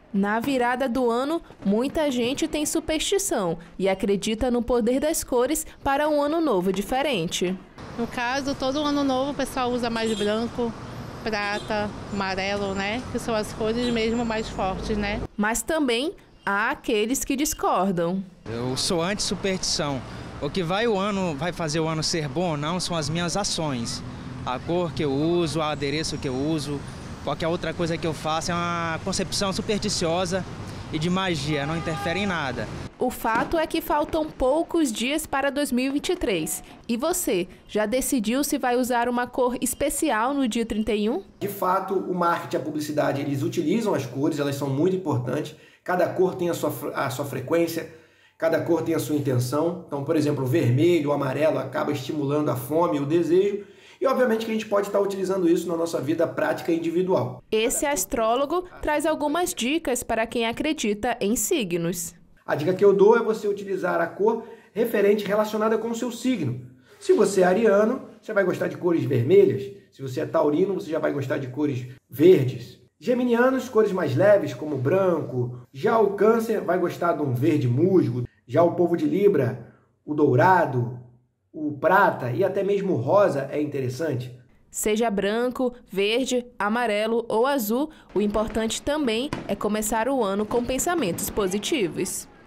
Na virada do ano, muita gente tem superstição e acredita no poder das cores para um ano novo diferente. No caso, todo ano novo o pessoal usa mais branco, prata, amarelo, né? Que são as cores mesmo mais fortes, né? Mas também há aqueles que discordam. Eu sou anti-superstição. O que vai fazer o ano ser bom ou não são as minhas ações. A cor que eu uso, o adereço que eu uso, qualquer outra coisa que eu faço é uma concepção supersticiosa e de magia, não interfere em nada. O fato é que faltam poucos dias para 2023. E você, já decidiu se vai usar uma cor especial no dia 31? De fato, o marketing e a publicidade, eles utilizam as cores, elas são muito importantes. Cada cor tem a sua frequência, cada cor tem a sua intenção. Então, por exemplo, o vermelho, o amarelo acaba estimulando a fome e o desejo. E, obviamente, que a gente pode estar utilizando isso na nossa vida prática individual. Esse astrólogo traz algumas dicas para quem acredita em signos. A dica que eu dou é você utilizar a cor referente relacionada com o seu signo. Se você é ariano, você vai gostar de cores vermelhas. Se você é taurino, você já vai gostar de cores verdes. Geminianos, cores mais leves, como branco. Já o câncer vai gostar de um verde musgo. Já o povo de Libra, o dourado, o prata e até mesmo o rosa é interessante. Seja branco, verde, amarelo ou azul, o importante também é começar o ano com pensamentos positivos.